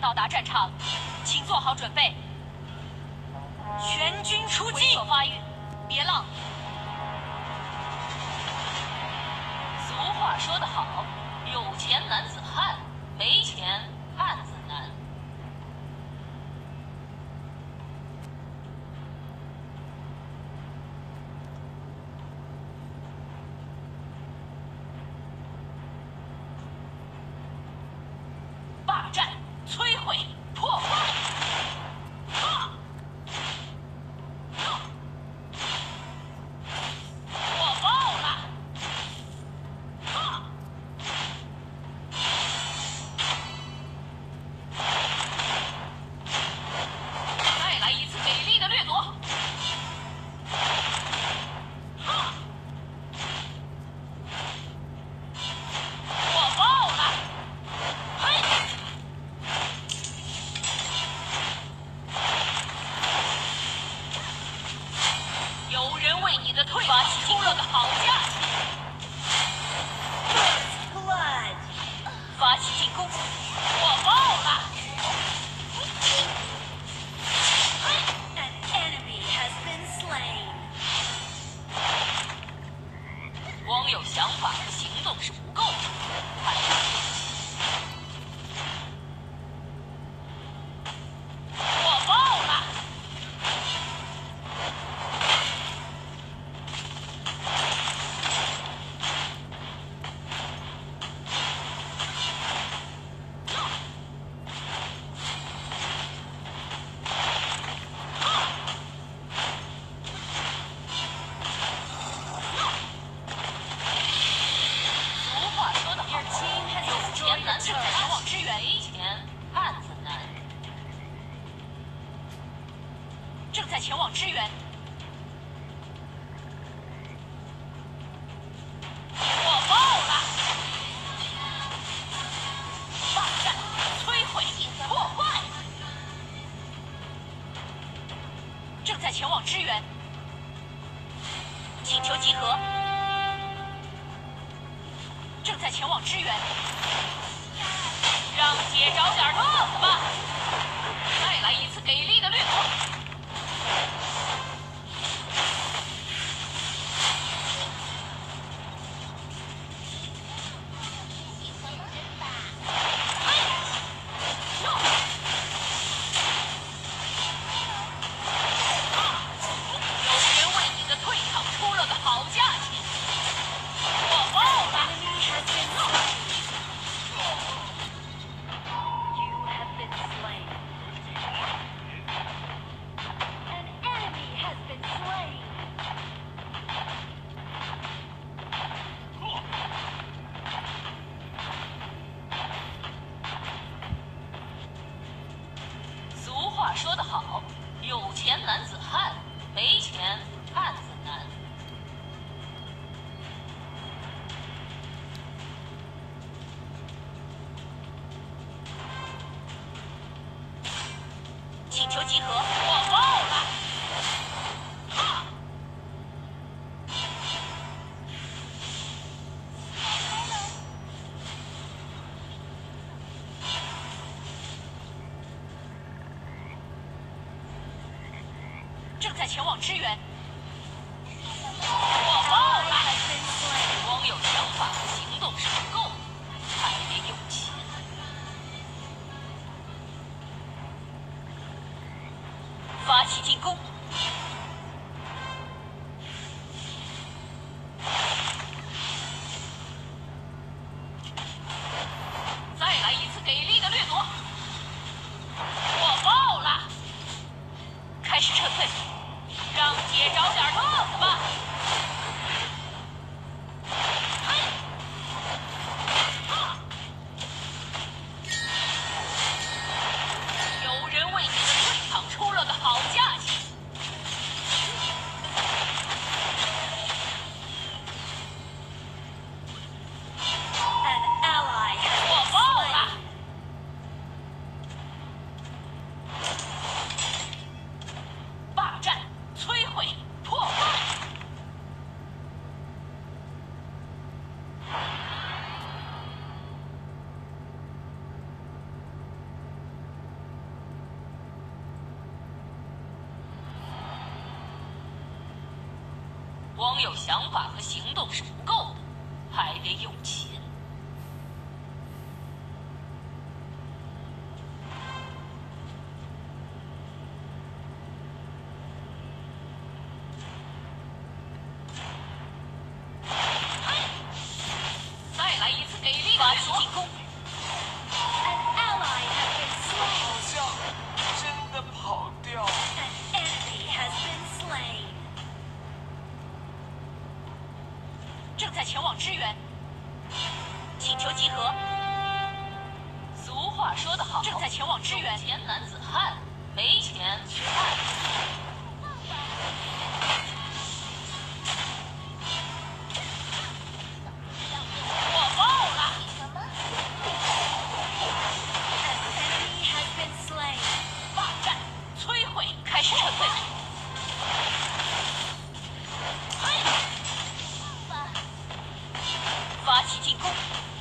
到达战场，请做好准备。全军出击！发育，别浪。俗话说得好，有钱男子汉，没钱汉子难。霸占、摧毁、破坏。 光有想法和行动是不够的，还要火爆了！正在前往支援，没钱汉子难。正在前往支援。火爆了！霸占、摧毁、破坏。正在前往支援。请求集合。正在前往支援。 让姐找点乐子吧！再来一次给力的掠夺！有人为你的退场出了个好价钱！火爆了！ 话说得好，有钱男子汉，没钱汉子难。请求集合，火爆了！哈！正在前往支援。火爆了！光有想法和行动是不够的，还得有钱。发起进攻！再来一次给力的掠夺！火爆了！开始撤退。让姐光有想法和行动是不够的，还得有钱。再来一次给力的掠夺！进攻！ An ally has been 好 slain. 像真的跑掉。 An enemy has been slain. 正在前往支援，请求集合。俗话说得好，正在前往支援。有钱男子汉，没钱吃饭。火爆了！ An enemy has been slain. 霸占，摧毁，开始撤退。发起进攻！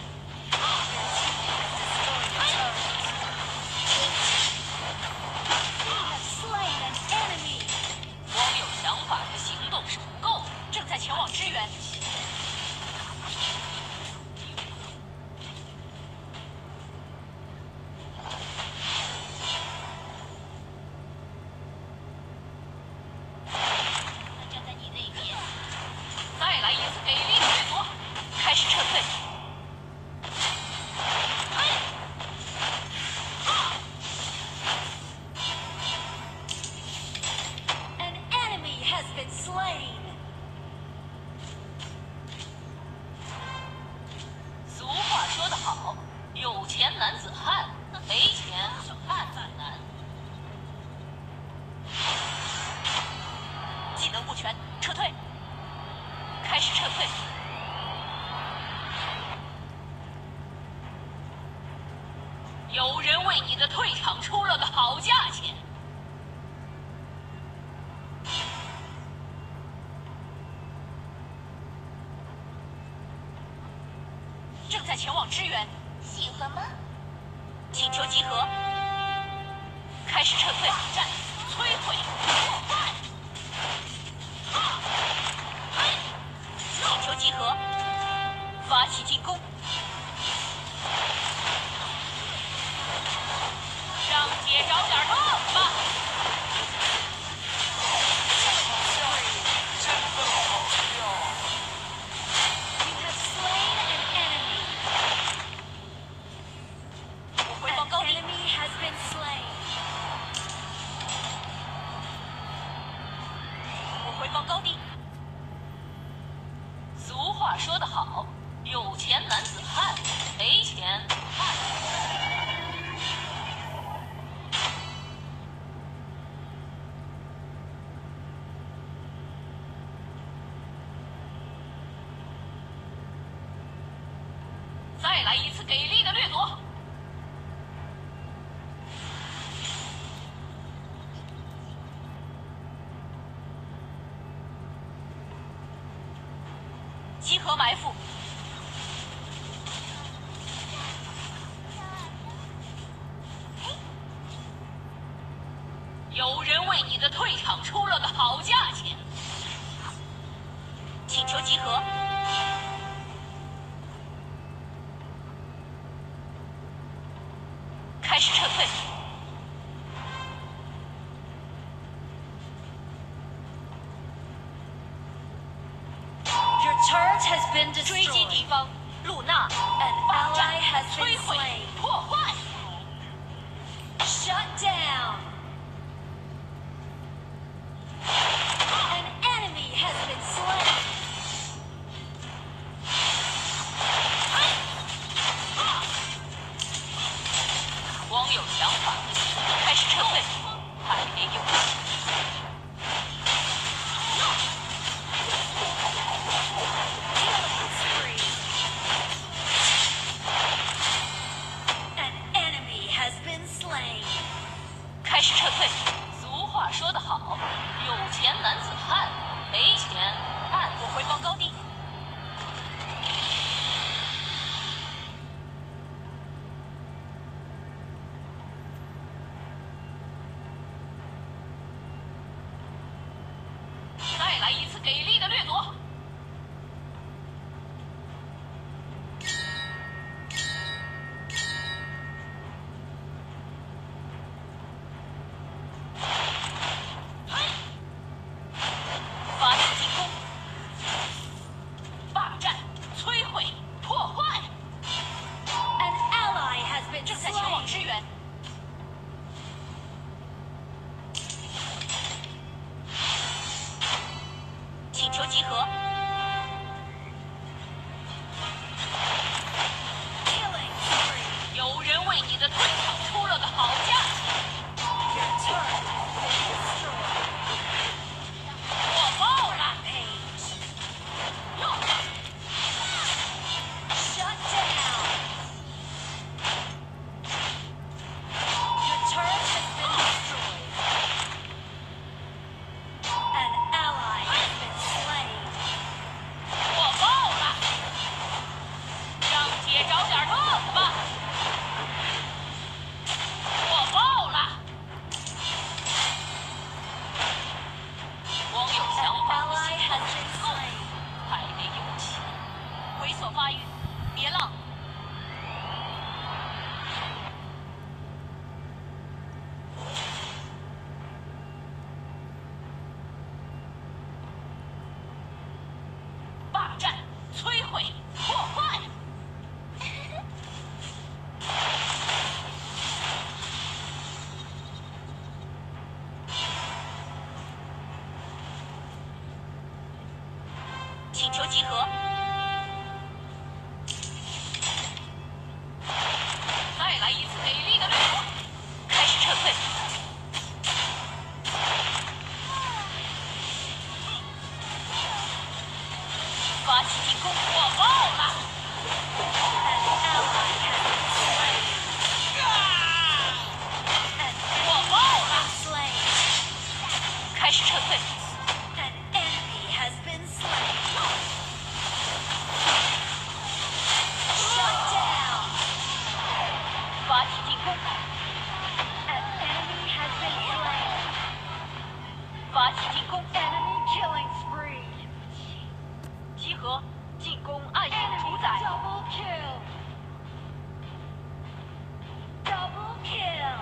Slain an enemy. 光有想法和行动是不够的，正在前往支援。站在你那边。再来一次给力的掠夺，开始撤退。 An enemy has been slain. 俗话说得好，有钱男子汉，没钱汉子难。技能不全，撤退。开始撤退。有人为你的退场出了个好价钱。正在前往支援， 喜欢吗？ 请求集合。开始撤退，战，摧毁，破坏。请求集合，发起进攻。让姐找点乐子吧。 真的跑掉。 You have slain an enemy. 我回防 An 高地， enemy has been slain. 我回防高地。俗话说得好，有钱男子汉，没钱汉子难。再来一次给力的掠夺，集合埋伏。有人为你的退场出了个好价钱，请求集合。开始撤退。 Your turret has been 追击 destroyed. 敌方，露娜， An 霸占 ally has 摧 been 毁 slain. 破坏。 Shut down. An enemy has been slain. 光有想法，开始撤退，还得有钱。 Killing spree. An enemy has been slain. 开始撤退。俗话说得好，有钱男子汉，没钱汉子。我回防高地。再来一次给力的掠夺， 攻， An enemy has been slain. 发起进攻， Enemy killing spree. 集合，进攻暗影主宰， Double kill. Double kill.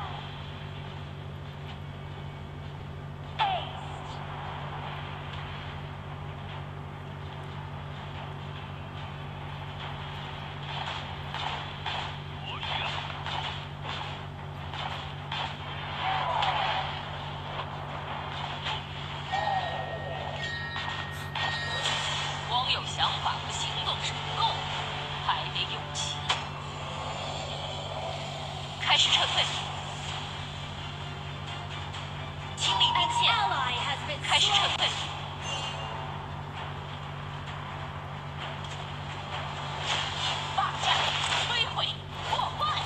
Aced. 光有想法和行动是不够的，还得勇气。开始撤退，清理兵 An 线， ally has been 开始撤 slain. 退。霸占，摧毁，破坏。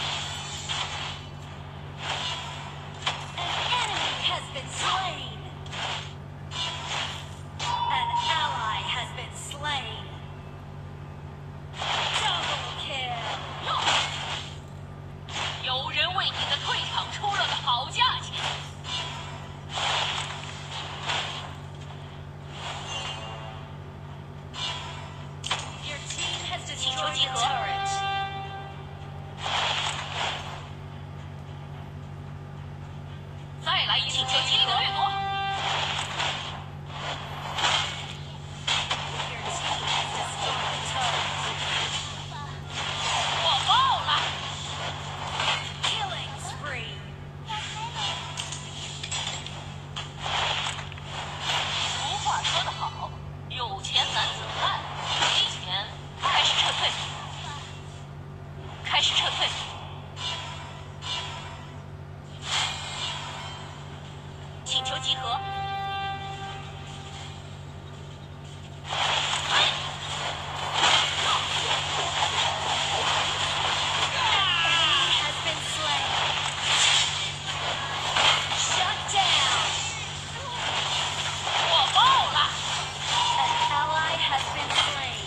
An enemy has been slain. An ally has been slain. Double kill. 有人为你的退场出了个好价钱。 Your team has 请求 destroyed 集 a 合。 turret. 再来一请求基德掠夺， Your team has destroyed a turret. 我爆了！ Killing spree. 俗话说得好，有钱男子汉，没钱开始撤退，开始撤退。请求集合。 Enemy has been slain. Shut down. 我爆了！ An ally has been slain.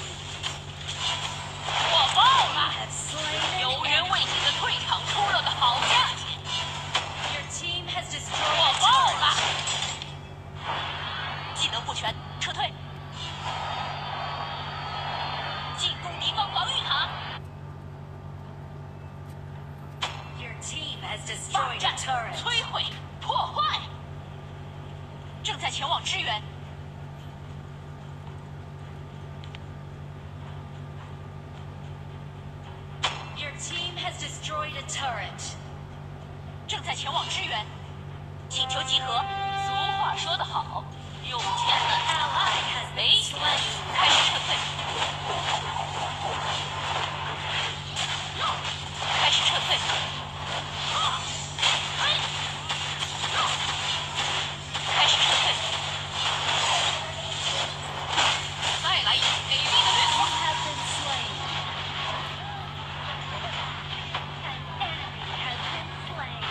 我爆了！ Have slain 有 an 人 enemy. 为你的退场出了个好价钱， Your team has 我 destroyed a 爆了 turret.！ 技能不全，撤退。进攻敌方防御塔， Your team has 霸 destroyed 占 a、turret. 摧毁、破坏。正在前往支援。 Your team has destroyed a turret. 正在前往支援，请求集合。俗话说得好，有钱男子 Ally 汉， has 没 been 钱 slain. 开始撤退，开始撤退。开始撤退。再来一次给力的掠 You 夺。 have been slain. An enemy has been slain.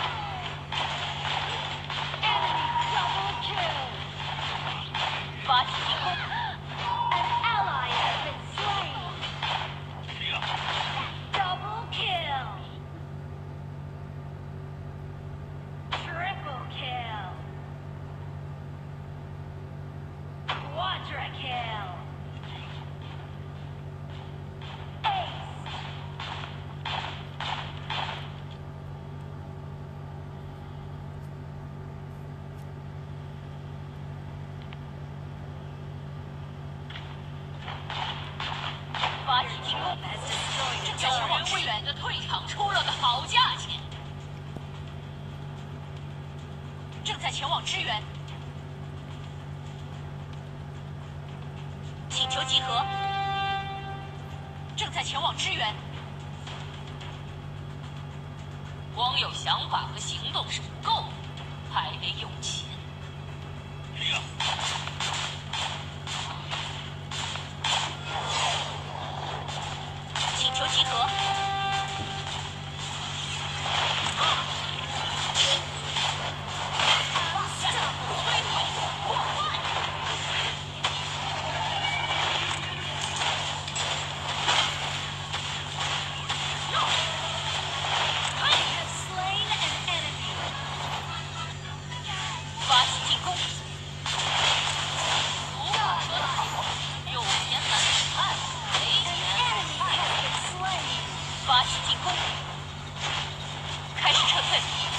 Enemy double kill. 发起进攻， An ally has been slain. Double kill. Triple kill. Quadra kill. Ace. 发起进攻。 Has destroyed a 有人 turret. 为你的退场出了个好价钱，正在前往支援，请求集合。正在前往支援。光有想法和行动是不够的，还得有钱。请求集合。摧毁，破坏。 Has 发起进攻，开始撤退。